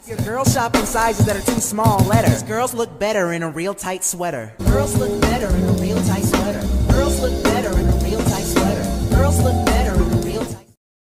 Your girls shop in sizes that are too small, letters. Girls look better in a real tight sweater. Girls look better in a real tight sweater. Girls look